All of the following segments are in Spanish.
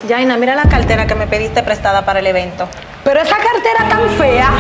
Yaina, mira la cartera que me pediste prestada para el evento. Pero esa cartera tan fea.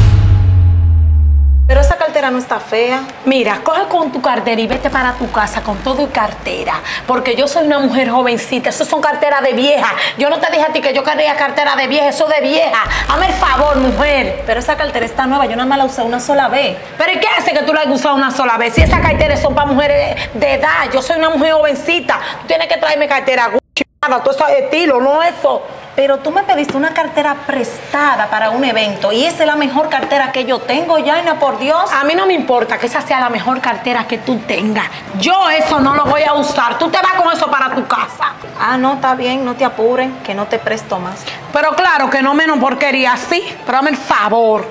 Pero esa cartera no está fea. Mira, coge con tu cartera y vete para tu casa con todo y cartera. Porque yo soy una mujer jovencita. Eso son carteras de vieja. Yo no te dije a ti que yo quería cartera de vieja. Eso de vieja. Hazme el favor, mujer. Pero esa cartera está nueva. Yo nada más la usé una sola vez. ¿Pero y qué hace que tú la hayas usado una sola vez? Si esas carteras son para mujeres de edad. Yo soy una mujer jovencita. Tú tienes que traerme cartera Gucci, todo ese estilo, no eso. Pero tú me pediste una cartera prestada para un evento y esa es la mejor cartera que yo tengo, Yaina, por Dios. A mí no me importa que esa sea la mejor cartera que tú tengas. Yo eso no lo voy a usar. Tú te vas con eso para tu casa. Ah, no, está bien, no te apures, que no te presto más. Pero claro que no menos porquería así. Pero dame el favor.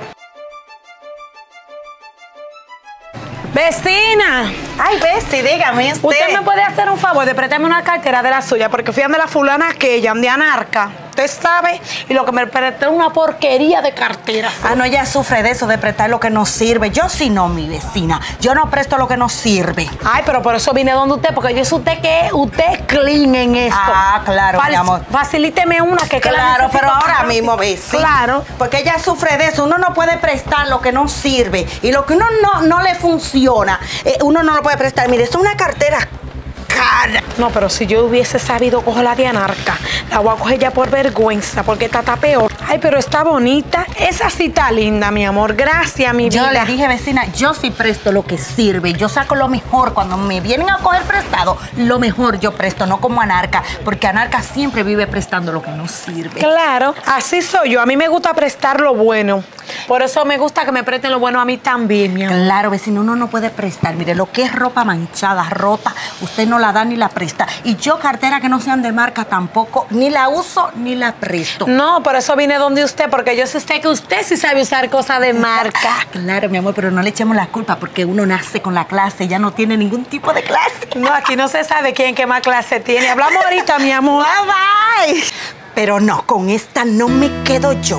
Vecina. Ay, Bessie, dígame usted. ¿Usted me puede hacer un favor de prestarme una cartera de la suya? Porque fui a de la fulana aquella, de Anarca. Usted sabe, y lo que me prestó es una porquería de cartera. Ah, no, ella sufre de eso, de prestar lo que no sirve. Yo sí no, mi vecina. Yo no presto lo que no sirve. Ay, pero por eso vine donde usted, porque yo sé usted que usted es clean en esto. Ah, claro, mi amor. Facilíteme una que claro, pero ahora mismo, vecina. Claro. Porque ella sufre de eso. Uno no puede prestar lo que no sirve. Y lo que uno no le funciona, uno no lo puede prestar. Mire, es una cartera cara. No, pero si yo hubiese sabido coger la de Anarca, la voy a coger ya por vergüenza, porque esta está peor. Ay, pero está bonita. Esa sí está linda, mi amor. Gracias, mi vida. Yo le dije, vecina, yo sí presto lo que sirve. Yo saco lo mejor. Cuando me vienen a coger prestado, lo mejor yo presto, no como Anarca. Porque Anarca siempre vive prestando lo que no sirve. Claro, así soy yo. A mí me gusta prestar lo bueno. Por eso me gusta que me presten lo bueno a mí también, mi amor. Claro, vecino, uno no puede prestar. Mire, lo que es ropa manchada, rota, usted no la da ni la presta. Y yo cartera que no sean de marca tampoco, ni la uso ni la presto. No, por eso vine donde usted, porque yo sé que usted sí sabe usar cosas de marca. Claro, mi amor, pero no le echemos la culpa porque uno nace con la clase, ya no tiene ningún tipo de clase. No, aquí no se sabe quién qué más clase tiene. Hablamos ahorita, mi amor. Bye, bye. Pero no, con esta no me quedo yo.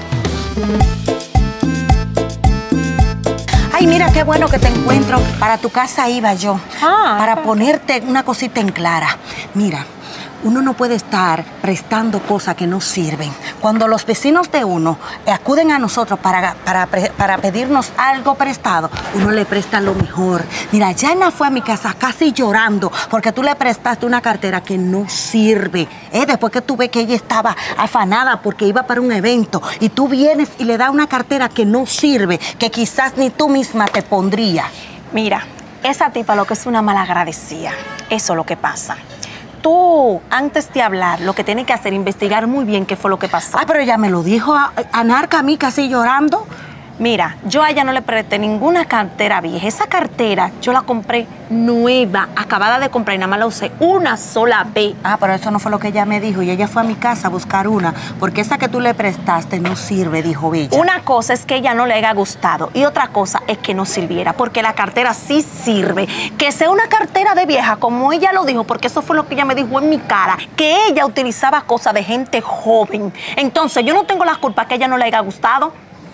Ay, mira, qué bueno que te encuentro. Para tu casa iba yo. Para ponerte una cosita en clara. Mira, uno no puede estar prestando cosas que no sirven. Cuando los vecinos de uno acuden a nosotros para pedirnos algo prestado, uno le presta lo mejor. Mira, Yaina fue a mi casa casi llorando porque tú le prestaste una cartera que no sirve. Después que tú ves que ella estaba afanada porque iba para un evento y tú vienes y le das una cartera que no sirve, que quizás ni tú misma te pondría. Mira, esa tipa lo que es una malagradecida. Eso es lo que pasa. Tú, antes de hablar, lo que tienes que hacer es investigar muy bien qué fue lo que pasó. Ay, pero ella me lo dijo Anarca a mí casi llorando. Mira, yo a ella no le presté ninguna cartera vieja. Esa cartera yo la compré nueva, acabada de comprar y nada más la usé una sola vez. Ah, pero eso no fue lo que ella me dijo. Y ella fue a mi casa a buscar una, porque esa que tú le prestaste no sirve, dijo ella. Una cosa es que ella no le haya gustado y otra cosa es que no sirviera, porque la cartera sí sirve. Que sea una cartera de vieja, como ella lo dijo, porque eso fue lo que ella me dijo en mi cara, que ella utilizaba cosas de gente joven. Entonces, yo no tengo la culpa que a ella no le haya gustado.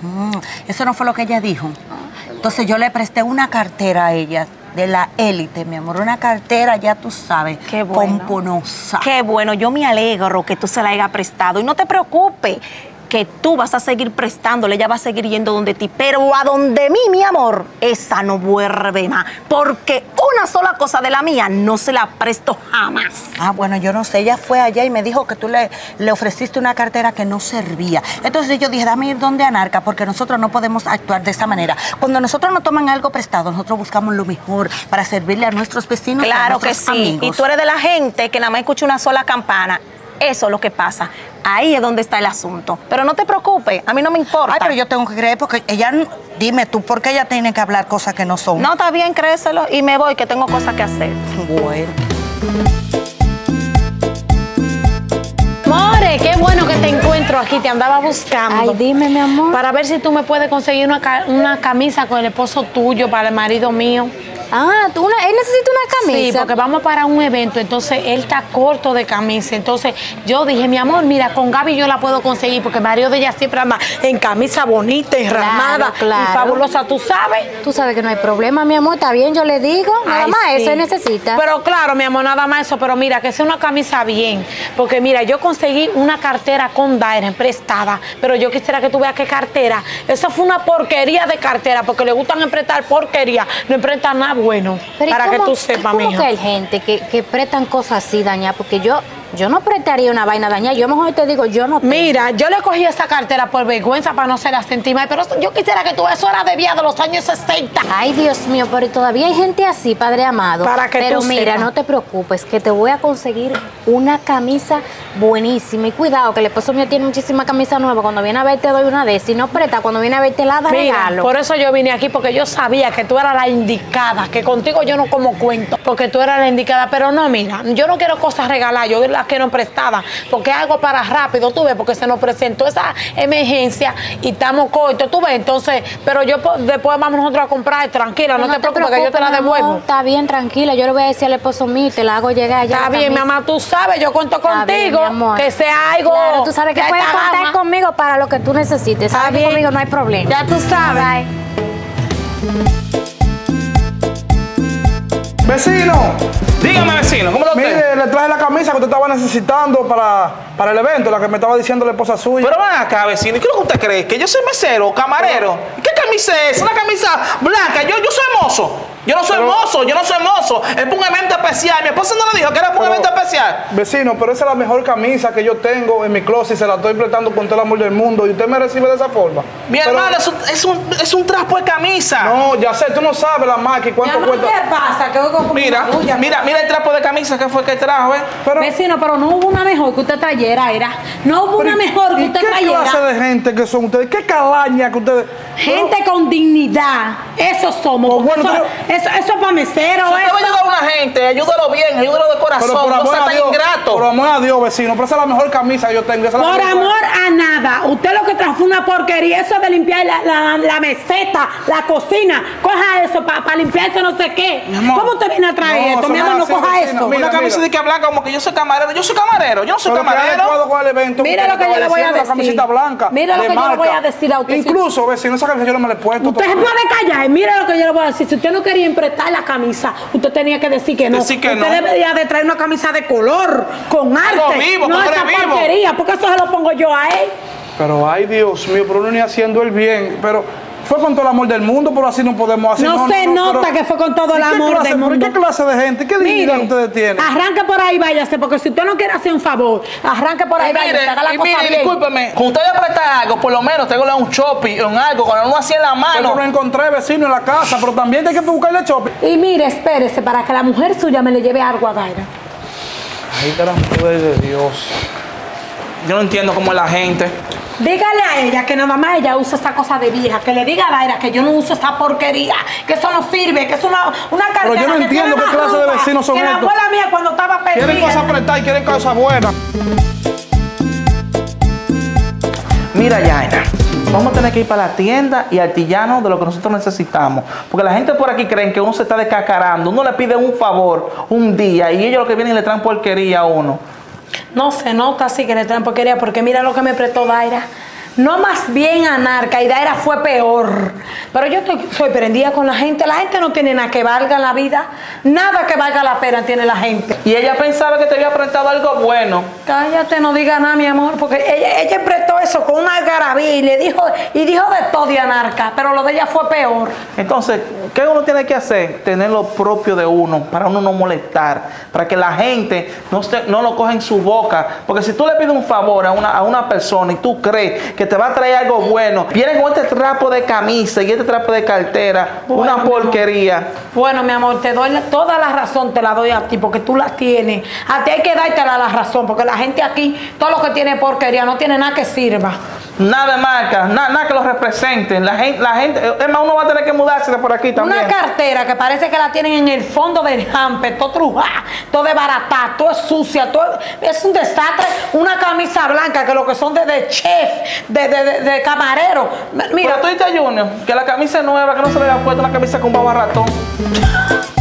Eso no fue lo que ella dijo. Entonces yo le presté una cartera a ella de la élite, mi amor. Una cartera, ya tú sabes, qué bueno, pomponosa. Qué bueno, yo me alegro que tú se la hayas prestado. Y no te preocupes, que tú vas a seguir prestándole, ella va a seguir yendo donde ti. Pero a donde mí, mi amor, esa no vuelve más. Porque una sola cosa de la mía no se la presto jamás. Ah, bueno, yo no sé. Ella fue allá y me dijo que tú le ofreciste una cartera que no servía. Entonces yo dije, dame ir donde Anarca, porque nosotros no podemos actuar de esa manera. Cuando nosotros nos toman algo prestado, nosotros buscamos lo mejor para servirle a nuestros vecinos, claro a nuestros que sí. amigos. Y tú eres de la gente que nada más escucha una sola campana. Eso es lo que pasa. Ahí es donde está el asunto. Pero no te preocupes, a mí no me importa. Ay, pero yo tengo que creer porque ella... Dime tú, ¿por qué ella tiene que hablar cosas que no son? No, está bien, créeselo y me voy, que tengo cosas que hacer. Bueno. More, qué bueno que te encuentro aquí, te andaba buscando. Ay, dime, mi amor. Para ver si tú me puedes conseguir una camisa con el esposo tuyo para el marido mío. Él necesita una camisa. Sí, porque vamos para un evento, entonces él está corto de camisa. Entonces yo dije, mi amor, mira, con Gaby yo la puedo conseguir porque el marido de ella siempre anda en camisa bonita, enramada Claro. y fabulosa, ¿tú sabes? Tú sabes que no hay problema, mi amor, está bien, yo le digo. Nada Ay, más sí. eso él necesita. Pero claro, mi amor, nada más eso. Pero mira, que sea una camisa bien. Porque mira, yo conseguí una cartera con Daira prestada. Pero yo quisiera que tú veas qué cartera. Eso fue una porquería de cartera. Porque le gustan emprestar porquería. No emprestan nada bueno. Pero para que tú sepas, ¿cómo mija. que hay gente que prestan cosas así dañadas? Porque yo no prestaría una vaina dañada. Yo mejor te digo, yo no tengo. Mira, yo le cogí esa cartera por vergüenza para no se la sentir mal. Pero yo quisiera que tú eso era de vieja de los años 60. Ay, Dios mío, pero todavía hay gente así, Padre amado. Para que pero tú mira, sepas. no te preocupes, que te voy a conseguir una camisa buenísima. Y cuidado, que el esposo mío tiene muchísima camisa nueva. Cuando viene a ver, te doy una de esas. Si no presta, cuando viene a ver, te la da Mira, regalo. por eso yo vine aquí, porque yo sabía que tú eras la indicada, que contigo yo no como cuento, porque tú eras la indicada. Pero no, mira, yo no quiero cosas regaladas, yo las quiero prestadas, porque es algo para rápido, tú ves, porque se nos presentó esa emergencia y estamos cortos, tú ves. Entonces, pero yo después vamos nosotros a comprar, tranquila, no te preocupes, que yo te la mi amor, devuelvo. Está bien, tranquila. Yo le voy a decir al esposo mío y te la hago llegar allá. Está la bien, mi camisa. mamá, tú sabes, yo cuento Está bien, contigo, mi amor. que sea algo. Claro, tú sabes que de puedes esta contar gama. conmigo para lo que tú necesites. Está Sabes que bien. conmigo no hay problema. Ya tú sabes. Bye. Vecino, Dígame, vecino, ¿cómo lo usted? mire, le traje la camisa que usted estaba necesitando para el evento, la que me estaba diciendo la esposa suya. Pero ven acá, vecino, ¿y qué es lo que usted cree? ¿Que yo soy mesero, camarero? ¿Qué camisa es? Una camisa blanca. Yo soy mozo. Yo no soy mozo, yo no soy mozo. Es para un evento especial. Mi esposa no le dijo que era para un Pero, evento especial. Vecino, pero esa es la mejor camisa que yo tengo en mi closet y se la estoy prestando con todo el amor del mundo y usted me recibe de esa forma. Mi Pero- hermano, es un trapo de camisa. No, ya sé, tú no sabes la marca y cuánto cuesta. ¿Qué pasa? Que oigo como Mira, una bulla. mira el trapo de camisa que fue que trajo, ¿eh? Pero, Vecino, pero no hubo una mejor que usted trayera, no hubo una mejor que ¿y usted qué trayera. clase de gente que son ustedes? ¿Qué calaña que ustedes? Gente con dignidad, eso somos. Pues porque bueno, eso es para mesero, Si usted va a ayudar a una gente, ayúdalo bien, ayúdalo de corazón, Pero por no amor sea a tan Dios, ingrato. por amor a Dios, vecino, pero esa es la mejor camisa que yo tengo. esa es la Por que yo amor a nada. Usted lo que trajo fue una porquería. Eso de limpiar la meseta, la cocina. Coja eso para limpiarse no sé qué. Mi amor. ¿Cómo usted viene a traer No, esto? eso Mi no amor, es no así, coja vecino. esto. Mira, Una camisa de que blanca como que yo soy camarero. Yo soy camarero, yo no soy Pero que hay camarero. acuerdo con el evento. Mira usted lo que estaba yo le voy a diciendo, decir. La camiseta blanca. Mira lo de que yo le voy marca. a decir a usted. Incluso, vecino, esa camisa yo no me la he puesto. Usted se puede callar. Mira lo que yo le voy a decir. Si usted no quería emprestar la camisa, usted tenía que decir que no. Decir que usted no. debería de traer una camisa de color, con arte. vivo, no colores esa vivos. porquería, porque eso se lo pongo yo a él. Pero, ay, Dios mío, pero uno ni haciendo el bien. Pero fue con todo el amor del mundo, pero así no podemos hacer. No se nota pero- que fue con todo el ¿y qué amor clase- del pero mundo? ¿Qué clase de gente? ¿Qué dignidad ustedes tienen? Arranque por ahí, váyase, porque si usted no quiere hacer un favor, arranque por ahí, Y váyase, haga la mire, cosa bien. discúlpeme, cuando usted le presta algo, por lo menos tengo un shopping o algo, cuando uno hacía en la Yo mano. lo encontré, vecino, en la casa, pero también hay que buscarle shopping. Y mire, espérese para que la mujer suya me le lleve algo a Daira. Ay, gran poder de Dios. Yo no entiendo cómo es la gente. Dígale a ella que nada más ella usa esta cosa de vieja, que le diga a Daira que yo no uso esa porquería, que eso no sirve, que es una cartera Pero yo no que entiendo tiene más qué clase de ruta vecinos son que la estos. abuela mía cuando estaba perdida. Quieren cosas apretadas y quieren cosas buenas. Mira, Yaina, vamos a tener que ir para la tienda y artillano de lo que nosotros necesitamos. Porque la gente por aquí creen que uno se está descacarando. Uno le pide un favor un día y ellos lo que vienen y le traen porquería a uno. No se nota así que le traen porquería, porque mira lo que me prestó Daira. No más bien anarca, y Daira fue peor. Pero yo soy prendida con la gente. La gente no tiene nada que valga en la vida. Nada que valga la pena tiene la gente. Y ella pensaba que te había prestado algo bueno. Cállate, no diga nada, mi amor, porque ella prestó eso con una algarabía y dijo de todo de anarca, pero lo de ella fue peor. Entonces, ¿qué uno tiene que hacer? Tener lo propio de uno, para uno no molestar, para que la gente no lo coja en su boca. Porque si tú le pides un favor a una persona y tú crees que te va a traer algo bueno, viene con este trapo de camisa y este trapo de cartera, Bueno, una mi amor. porquería. Bueno, mi amor, te doy toda la razón, te la doy a ti, porque tú la tienes. A ti hay que darte la razón, porque la gente aquí, todo lo que tiene porquería, no tiene nada que sirva. Nada de marca, nada que lo representen. La gente, es más, uno va a tener que mudarse de por aquí también. Una cartera que parece que la tienen en el fondo del hamper, todo trujada, todo desbaratada, todo es sucia, todo es un desastre. Una camisa blanca que lo que son de chef, de camarero. Mira, Mira, tú dices, Junior, que la camisa es nueva, que no se le había puesto una camisa con baba ratón.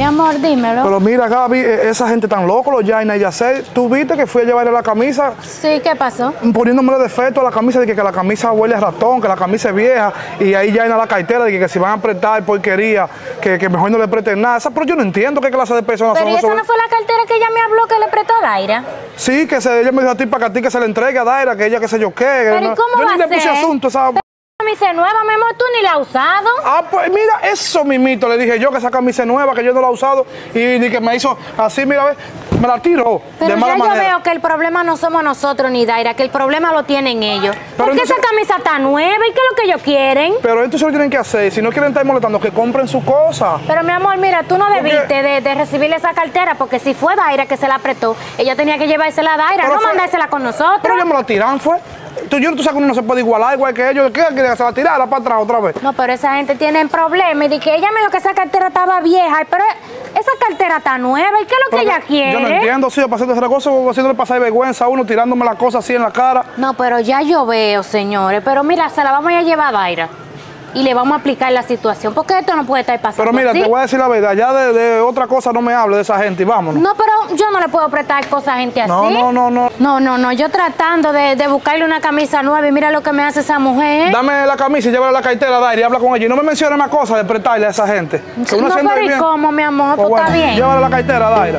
amor, dímelo. Pero mira, Gaby, esa gente tan loco, los Yaina y Yacel, ¿tú viste que fui a llevarle la camisa? Sí, ¿qué pasó? Poniéndome defecto a la camisa, de que la camisa huele a ratón, que la camisa es vieja, y ahí Yaina la cartera, de que si van a prestar porquería, que mejor no le presten nada. Pero yo no entiendo qué clase de personas Pero son. ¿y esa no fue la cartera que ella me habló que le prestó a Daira? Sí, que ella me dijo a ti para que a ti que se le entregue a Daira, que ella qué sé yo qué. Pero ¿y cómo yo va ni a le puse ser? asunto esa... Camisa nueva, mi amor, tú ni la has usado. Ah, pues mira, eso mismito le dije yo, que esa camisa es nueva, que yo no la he usado, y que me hizo así, mira, ve, me la tiró Pero de mala ya yo manera. veo que el problema no somos nosotros ni Daira, que el problema lo tienen ellos. Pero Porque entonces- esa camisa está nueva y ¿qué es lo que ellos quieren? Pero esto se lo tienen que hacer, si no quieren estar molestando, que compren su cosa. Pero mi amor, mira, tú no ¿Por qué? debiste de recibirle esa cartera, porque si fue Daira que se la apretó, ella tenía que llevársela a Daira, Pero no fue- mandársela con nosotros. Pero ya me la tiran, fue. Tú sabes que uno no se puede igualar igual que ellos, ¿qué quieren? Se va a tirar para atrás otra vez. No, pero esa gente tiene problemas. Y de que ella me dijo que esa cartera estaba vieja, pero esa cartera está nueva. ¿Y qué es lo que Pero ella quiere? Yo no entiendo, sí, pasando esa cosa, haciéndole pasar vergüenza a uno, tirándome las cosas así en la cara. No, pero ya yo veo, señores. Pero mira, se la vamos a llevar a Daira. Y le vamos a aplicar la situación, porque esto no puede estar pasando Pero mira, así. te voy a decir la verdad, ya de otra cosa no me hable de esa gente y vámonos. No, pero yo no le puedo prestar cosas a gente así. No. Yo tratando de buscarle una camisa nueva y mira lo que me hace esa mujer. Dame la camisa y llévala a la cartera, Daira, y habla con ella. Y no me menciones más cosas de prestarle a esa gente. Que uno No, haciendo el pero ¿y bien. cómo, mi amor? Pues Pues está bueno, bien. llévala a la cartera, Daira.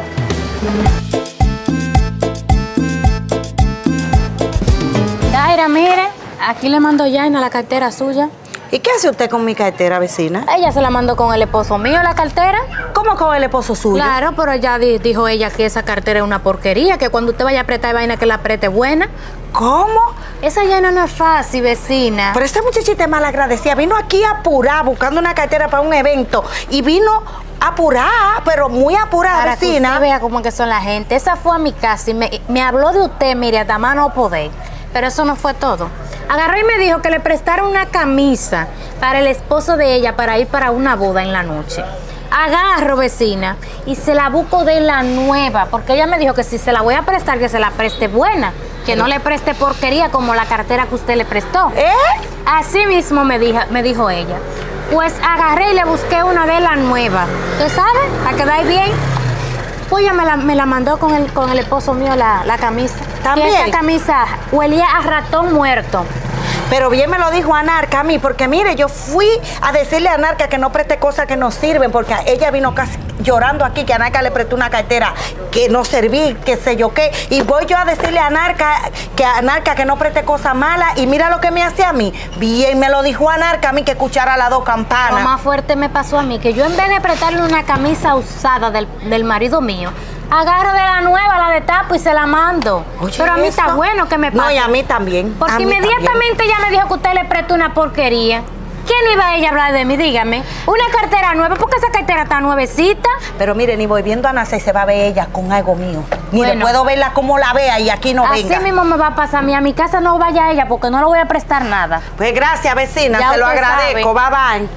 Daira, mire, aquí le mando Yaina la cartera suya. ¿Y qué hace usted con mi cartera, vecina? Ella se la mandó con el esposo mío, la cartera. ¿Cómo con el esposo suyo? Claro, pero ella dijo ella que esa cartera es una porquería, que cuando usted vaya a apretar vaina que la apriete buena. ¿Cómo? Esa Yaina no es fácil, vecina. Pero esta muchachita es malagradecida. Vino aquí apurada, buscando una cartera para un evento. Y vino apurada, pero muy apurada, Para que vecina. usted vea cómo que son la gente. Esa fue a mi casa y me habló de usted, mire, hasta más no poder. Pero eso no fue todo. Agarró y me dijo que le prestaron una camisa para el esposo de ella para ir para una boda en la noche. Agarro, vecina, y se la busco de la nueva, porque ella me dijo que si se la voy a prestar, que se la preste buena, que no le preste porquería como la cartera que usted le prestó. Así mismo me dijo ella. Pues agarré y le busqué una de la nueva. ¿Usted sabe? Para quedar bien. Pues ella me la mandó con el esposo mío la camisa. ¿También? Y esa camisa huelía a ratón muerto. Pero bien me lo dijo Anarca a mí, porque mire, yo fui a decirle a Anarca que no preste cosas que no sirven, porque ella vino casi llorando aquí, que Anarca le prestó una cartera que no serví, que sé yo qué, y voy yo a decirle a Anarca que no preste cosas malas, y mira lo que me hace a mí. Bien me lo dijo Anarca a mí, que escuchara las dos Lo campanas. más fuerte me pasó a mí, que yo en vez de prestarle una camisa usada del marido mío, agarro de la nueva, la de tapo y se la mando. Oye, pero a mí eso. está bueno que me pase. No, y a mí también. Porque a mí inmediatamente ella me dijo que usted le prestó una porquería. ¿Quién iba a ella a hablar de mí? Dígame. Una cartera nueva, porque esa cartera está nuevecita. Pero mire, ni voy viendo a Nasa y se va a ver ella con algo mío. Mire, Bueno. puedo verla como la vea y aquí no Así venga. mismo me va a pasar a mí. A mi casa no vaya ella porque no le voy a prestar nada. Pues gracias, vecina, Ya se lo usted agradezco. Bye bye.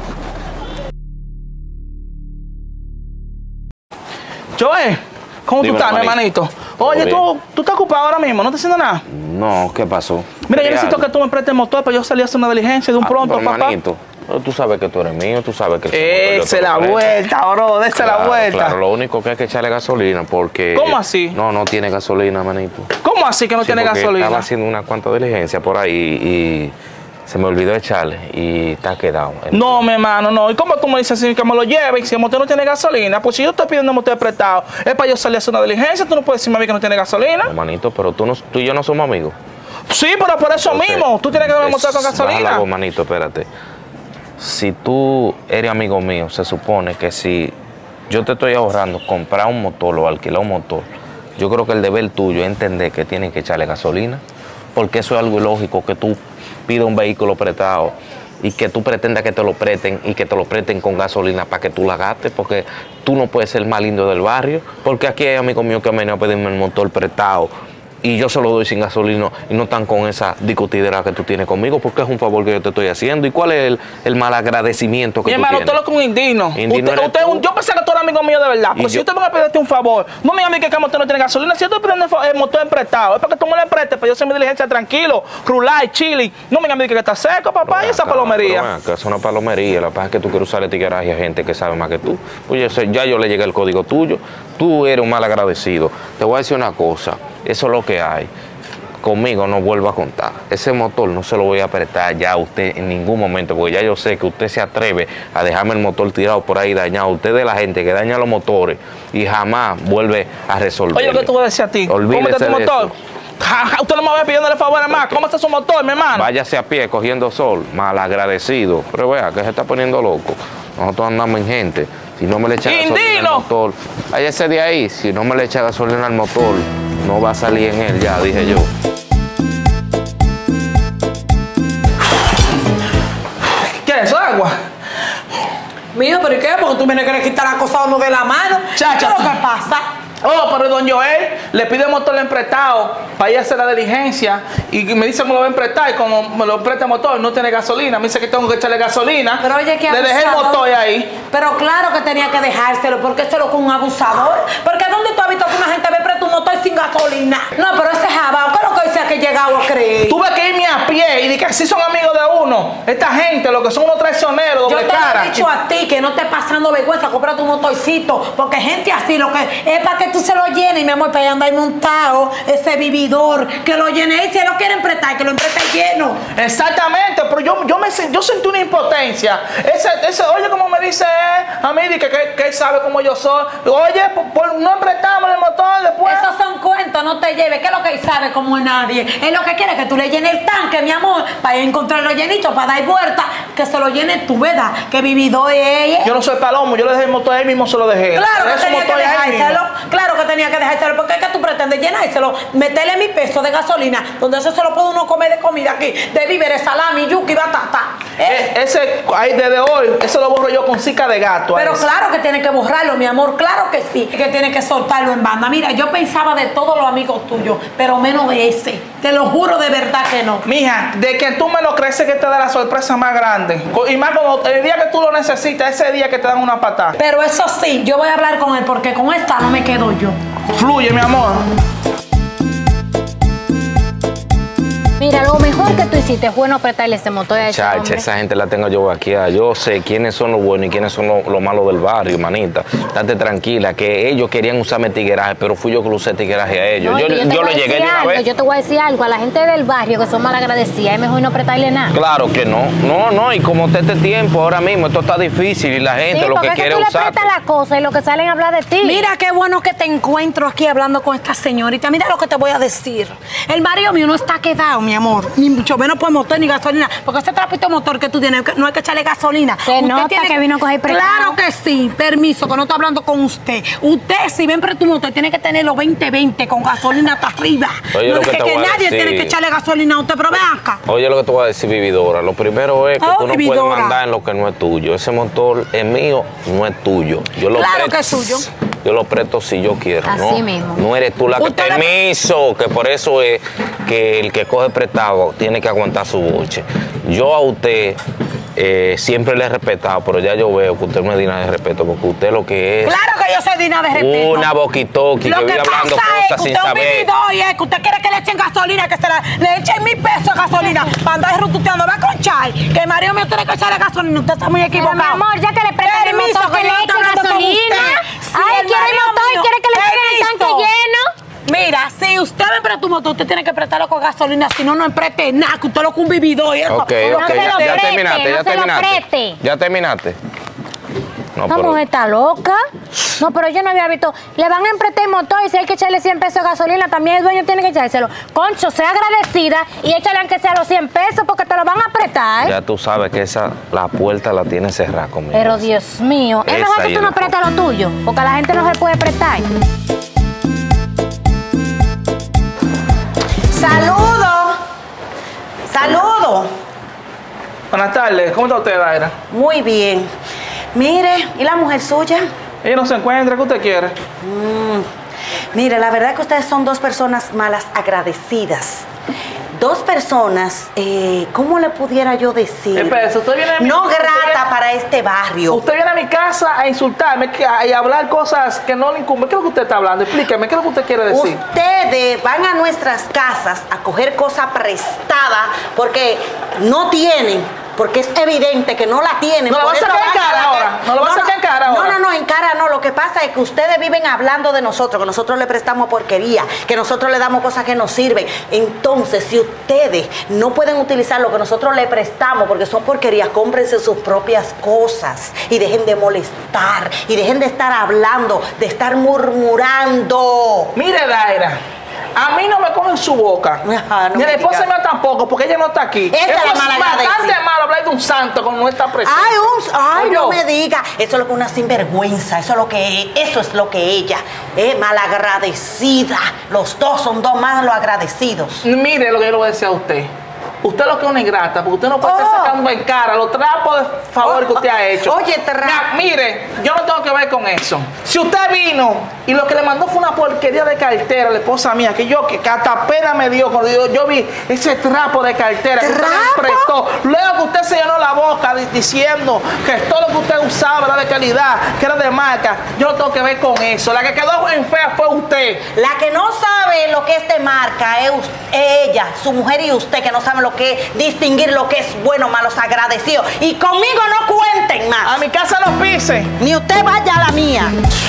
Joel, ¿cómo tú Dímelo, estás, mi manito. hermanito? Oye, Todo ¿tú estás ocupado ahora mismo? ¿No estás haciendo nada? No, ¿qué pasó? Mira, yo ¿Qué necesito algo? que tú me prestes el motor para yo salir a hacer una diligencia de un pronto, pero, papá. manito, pero tú sabes que tú eres mío, tú sabes que... Esa es la vuelta, bro, esa es la vuelta. Claro, lo único que hay que echarle gasolina porque... ¿Cómo así? No tiene gasolina, manito. ¿Cómo así que no Sí, tiene porque gasolina? Estaba haciendo una cuanta diligencia por ahí y se me olvidó echarle y está quedado. No, mi hermano, no. ¿Y cómo tú me dices así que me lo lleve y si el motor no tiene gasolina? Pues si yo estoy pidiendo un motor prestado, es para yo salir a hacer una diligencia, tú no puedes decirme a mí que no tiene gasolina. No, manito, pero tú y yo no somos amigos. Sí, pero por eso Entonces, mismo, tú tienes que darme el motor con baja la gasolina. voz, manito, espérate. Si tú eres amigo mío, se supone que si yo te estoy ahorrando comprar un motor o alquilar un motor, yo creo que el deber tuyo es entender que tienes que echarle gasolina, porque eso es algo ilógico que tú pidas un vehículo prestado y que tú pretendas que te lo presten y que te lo presten con gasolina para que tú la gastes, porque tú no puedes ser el más lindo del barrio, porque aquí hay amigos míos que han venido a pedirme el motor prestado y yo se lo doy sin gasolina y no están con esa discutidera que tú tienes conmigo, porque es un favor que yo te estoy haciendo. ¿Y cuál es el mal agradecimiento que Mi tú hermano, tienes? usted lo que un indigno. Indigno eres tú. Yo pensé que tú eras amigo mío de verdad. Porque si usted me va a pedirte un favor, no me diga a mí que el motor no tiene gasolina. Si yo estoy pidiendo el motor prestado, es para que tú me lo prestes, pero yo soy mi diligencia tranquilo, rular, chile. No me diga a mí que está seco, papá, y esa palomería. Que es una palomería. La pasa es que tú quieres usar tigueraje a gente que sabe más que tú. Pues ya yo le llegué el código tuyo. Tú eres un mal agradecido. Te voy a decir una cosa. Eso es lo que hay. Conmigo no vuelva a contar. Ese motor no se lo voy a prestar ya a usted en ningún momento, porque ya yo sé que usted se atreve a dejarme el motor tirado por ahí dañado. Usted es de la gente que daña los motores y jamás vuelve a resolver. Oye, lo que tú vas a decir a ti. Olvídese tu de motor. eso. Usted no me va pidiéndole favores más. ¿Cómo está su motor, mi hermano? Váyase a pie cogiendo sol, mal agradecido. Pero vea que se está poniendo loco. Nosotros andamos en gente. Si no me le echa gasolina al motor, váyase de ahí. Si no me le echa gasolina al motor, no va a salir en él ya, dije yo. ¿Qué es eso, agua? Mijo, ¿pero y qué? Porque tú me quieres quitar la cosa a uno de la mano. Chacha. ¿Qué es lo que pasa? Oh, pero don Joel le pide el motor emprestado para ir a hacer la diligencia y me dice que me lo va a emprestar y como me lo presta el motor no tiene gasolina, me dice que tengo que echarle gasolina. Pero oye, que le dejé el abusador. motor ahí. Pero claro que tenía que dejárselo, porque eso es con un abusador. Porque ¿dónde tú has visto que una gente me presta un motor sin gasolina? No, pero ese jabao, ¿qué es lo que dice que he llegado a creer? Tuve que irme a pie y de que así son amigos de uno. Esta gente, lo que son unos traicioneros, Yo doble te cara. he dicho a ti que no estés pasando vergüenza, compra tu motorcito, porque gente así lo que es para que tú se lo llenes, mi amor, para allá anda ahí montado, ese vividor, que lo llene y si lo quieren prestar, que lo empreste lleno. Exactamente, pero yo sentí una impotencia. Oye, como me dice él, a mí, que él sabe cómo yo soy. Oye, no emprestamos el motor después. Esos son cuentos, no te lleves, que es lo que él sabe como nadie. Él lo que quiere es que tú le llenes el tanque, mi amor, para encontrarlo llenito, para dar vuelta, que se lo llene tu ¿verdad? Que vividor es ella. Yo no soy palomo, yo le dejé el motor a él mismo, se lo dejé. Claro que Ese tenía que motor es a él mismo. dejárselo, claro que tenía que dejárselo, porque es que tú pretendes llenárselo, meterle 1000 pesos de gasolina, donde eso se lo puede uno comer de comida aquí, de víveres, salami, yuki, batata. Ese, ahí desde hoy, eso lo borro yo con cica de gato. Pero claro que tiene que borrarlo, mi amor, claro que sí, que tiene que soltarlo en banda. Mira, yo pensaba de todos los amigos tuyos, pero menos de ese. Te lo juro de verdad que no. Mija, de que tú me lo crees que te da la sorpresa más grande. Y más como el día que tú lo necesitas, ese día que te dan una patada. Pero eso sí, yo voy a hablar con él, porque con esta no me quedo yo. Fluye, mi amor. Mira, lo mejor que tú hiciste fue no prestarle ese motor a ese Chacha, hombre. esa gente la tengo yo aquí. Yo sé quiénes son los buenos y quiénes son los malos del barrio, manita. Estate tranquila, que ellos querían usarme tigueraje, pero fui yo que lo usé tigueraje a ellos. No, yo te lo voy a llegué decir de una algo, vez. yo te voy a decir algo, a la gente del barrio que son mal agradecidas, es mejor no prestarle nada. Claro que no. No, y como está este tiempo, ahora mismo, esto está difícil y la gente Sí, lo que porque quiere es que tú usar. le prestas la cosa y lo que salen a hablar de ti. Mira qué bueno que te encuentro aquí hablando con esta señorita. Mira lo que te voy a decir. El marido mío no está quedado, mi amor. Ni mucho menos por motor ni gasolina. Porque ese trapito motor que tú tienes, no hay que echarle gasolina. Se nota que vino a coger prestado. Claro que sí. Permiso, que no estoy hablando con usted. Usted, si ven pre tu motor, tiene que tener los 20-20 con gasolina hasta arriba. Oye, no lo es que te que voy a nadie decir. tiene que echarle gasolina a usted, pero ven acá. Oye, lo que te voy a decir, vividora. Lo primero es que Oh, tú no vividora. puedes mandar en lo que no es tuyo. Ese motor es mío, no es tuyo. Yo lo Claro presto, que es suyo. Yo lo presto si yo quiero, ¿no? Así mismo. No eres tú la que... Usted le- Permiso, que por eso es que el que coge prestado tiene que aguantar su boche. Yo a usted siempre le he respetado, pero ya yo veo que usted no es digna de respeto, porque usted lo que es... Claro que yo soy digna de respeto. Una boquitoqui que Lo vive que hablando pasa es cosas que sin usted es un saber. vividor y es que usted quiere que le echen gasolina, que le echen 1000 pesos de gasolina para andar rututeando. Va con Chay, que el marido mío tiene que echarle gasolina. Usted está muy Pero, equivocado. mi amor, ya que le prestas el Permiso, motor, que que le yo eche estoy hablando con gasolina. usted. Si Ay, el quiere el marido motor y mío- quiere que le pongan el tanque Permiso. lleno. Mira, si usted me presta tu motor, usted tiene que prestarlo con gasolina, si no, no empreste nada, que usted lo que un vividor y eso. Ok, No ok, se lo ya preste, terminaste, no ya se lo terminaste. preste. Ya terminaste. No, Esta pero- mujer está loca. No, pero yo no había visto. Le van a emprestar el motor y si hay que echarle 100 pesos de gasolina, también el dueño tiene que echárselo. Concho, sea agradecida y échale aunque sea los 100 pesos porque te lo van a prestar. Ya tú sabes que la puerta la tiene cerrada conmigo. Pero Dios mío, es Esa mejor que y tú el no prestes lo tuyo, porque a la gente no se puede prestar. ¡Saludo! ¡Saludo! Buenas tardes, ¿cómo está usted, Daira? Muy bien. Mire, ¿y la mujer suya? Ella no se encuentra, ¿qué usted quiere? Mire, la verdad que ustedes son dos personas malas agradecidas. Dos personas, ¿cómo le pudiera yo decir? Espérese, usted viene a mi no usted grata viene- para este barrio. Usted viene a mi casa a insultarme y a hablar cosas que no le incumben. ¿Qué es lo que usted está hablando? Explíqueme, ¿qué es lo que usted quiere decir? Ustedes van a nuestras casas a coger cosas prestadas porque no tienen. Porque es evidente que no la tienen. ¿No la por vas a eso sacar en van cara la- ahora? ¿No la vas a sacar en cara ahora? No, en cara no. Lo que pasa es que ustedes viven hablando de nosotros, que nosotros le prestamos porquería, que nosotros le damos cosas que nos sirven. Entonces, si ustedes no pueden utilizar lo que nosotros le prestamos porque son porquerías, cómprense sus propias cosas y dejen de molestar y dejen de estar hablando, de estar murmurando. Mire, Daira, a mí no me cogen su boca. Ajá, no Ni a me la esposa diga. mía tampoco, porque ella no está aquí. Esta es Eso la es malagradecida. bastante malo hablar de un santo con nuestra presente. Ay, Oye, no me diga. Eso es lo que una sinvergüenza. Eso es lo que ella es malagradecida. Los dos son dos malos agradecidos. Mire lo que yo le voy a decir a usted. Usted lo que es una ingrata, porque usted no puede estar sacando en cara los trapos de favor que usted ha hecho. Oye, Mire, yo no tengo que ver con eso. Si usted vino y lo que le mandó fue una porquería de cartera, la esposa mía, que hasta pena me dio cuando yo vi ese trapo de cartera que usted me prestó. Luego que usted se llenó la boca diciendo que todo lo que usted usaba era de calidad, que era de marca, yo no tengo que ver con eso. La que quedó en fea fue usted. La que no sabe lo que es de marca es ella, su mujer y usted, que no saben lo que es distinguir lo que es bueno, malos agradecidos. Y conmigo no cuenten más. A mi casa no pise. Ni usted vaya a la mía.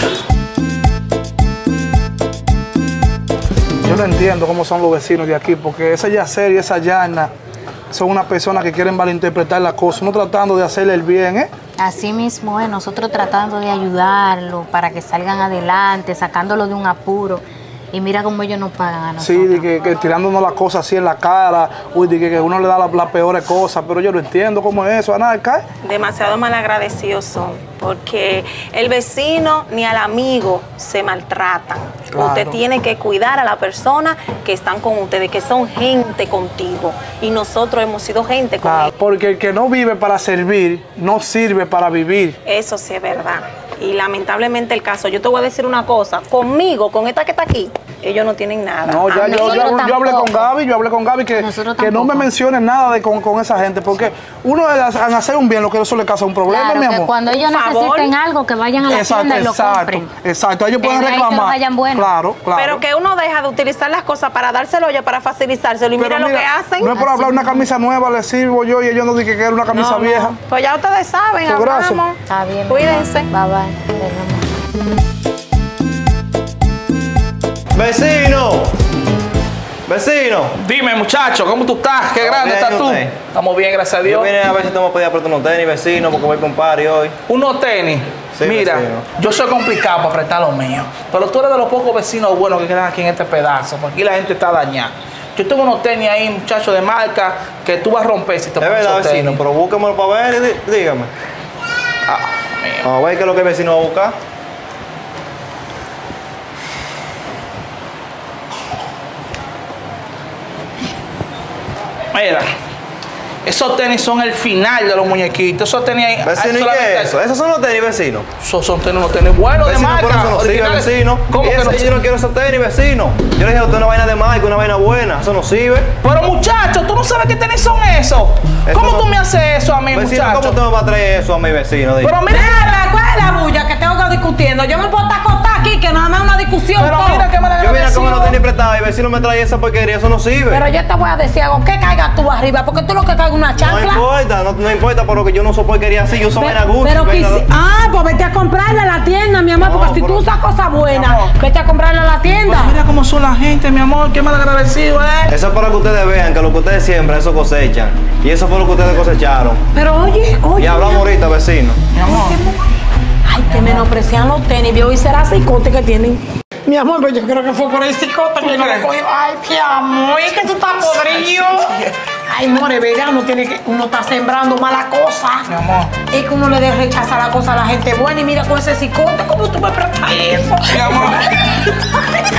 Yo no entiendo cómo son los vecinos de aquí, porque esa Yacer y esa Yana son unas personas que quieren malinterpretar las cosas, no tratando de hacerle el bien, ¿eh? Así mismo es, nosotros tratando de ayudarlo para que salgan adelante, sacándolo de un apuro. Y mira cómo ellos nos pagan a nosotros. Sí, de que tirándonos las cosas así en la cara, uy, de que uno le da las peores cosas, pero yo no entiendo cómo es eso, Ana, ¿cae? Demasiado malagradecidos son, porque el vecino ni al amigo se maltratan. Claro. Usted tiene que cuidar a la persona que están con ustedes, que son gente contigo. Y nosotros hemos sido gente con Claro, ellos. porque el que no vive para servir, no sirve para vivir. Eso sí es verdad. Y lamentablemente el caso, yo te voy a decir una cosa, conmigo, con esta que está aquí, ellos no tienen nada. No, ya yo hablé con Gaby que no me menciones nada con esa gente, porque uno al hacer un bien, lo que eso le causa un problema, Claro, mi que amor. cuando ellos necesiten algo, que vayan a la tienda y lo compren. Exacto, ellos pueden Que de ahí se lo reclamar. vayan bueno. Claro. Pero que uno deja de utilizar las cosas para dárselo ya para facilitárselo. Y Pero mira lo que hacen. No es por hablar una camisa nueva, le sirvo yo y ellos no dicen que era una camisa vieja. Pues ya ustedes saben, Pues gracias. hablamos. Está bien. Cuídense. Bye bye. ¡Vecino! ¡Vecino! Dime, muchacho, ¿cómo tú estás? Qué grande bien, estás tú. usted? Estamos bien, gracias a Dios. Yo vine a ver si tú me podías prestar unos tenis, vecino, porque voy para un party hoy. Unos tenis. Sí, Mira, vecino. yo soy complicado para prestar los míos, pero tú eres de los pocos vecinos buenos que quedan aquí en este pedazo, porque aquí la gente está dañada. Yo tengo unos tenis ahí, muchachos, de marca, que tú vas a romper si te Es pones verdad, esos vecino, tenis. pero búsquemelo para ver y dígame. Ah, mío. Vamos a ver qué es lo que el vecino va a buscar. Mira, esos tenis son el final de los muñequitos. Esos tenis ahí. Vecino, ¿y qué es eso? ¿Esos son los tenis, vecino? Esos son tenis, unos tenis buenos de Vecino, marca. por eso no sirve, originales. vecino. ¿Cómo Y que no ese, sirve? yo no quiero esos tenis, vecino. Yo le dije a usted una vaina de marca, una vaina buena. Eso no sirve. Pero muchacho, tú no sabes qué tenis son esos. Eso ¿Cómo no- tú me haces eso a mí, Vecino, muchacho? ¿cómo usted me va a traer eso a mi vecino? Dime. Pero mira, ¿Cuál es la bulla que tengo que discutiendo? Yo me puedo estar acostada aquí, que nada más es una discusión. pero todo. mira que me Yo vine a comer los tenis prestados y el vecino me trae esa porquería. Eso no sirve. Pero yo te voy a decir algo, que caigas tú arriba, porque tú lo que caigas una No chancla. importa, no importa, por lo que yo no uso porquería así, yo uso vaina Gucci. Pero vaina- pues vete a comprarle a la tienda, mi amor, No, porque si pero- tú usas cosas Mi buenas, amor. vete a comprarle a la tienda. Pues mira cómo son la gente, mi amor. Qué mal agradecido, Eso es para que ustedes vean que lo que ustedes siembran, eso cosechan. Y eso fue lo que ustedes cosecharon. Pero oye, Y hablamos ahorita, vecino. Mi amor. ay, que menosprecian los tenis, vio, y será cicote que tienen. Mi amor, pero yo creo que fue por el cicote que no lo crees? cogió. Ay, mi amor, es que tú estás podrido. Ay, more, verá, uno está sembrando mala cosa. Mi amor. Es que uno le debe rechazar la cosa a la gente buena y mira con ese cicote, ¿cómo tú me prestas eso? Mi amor.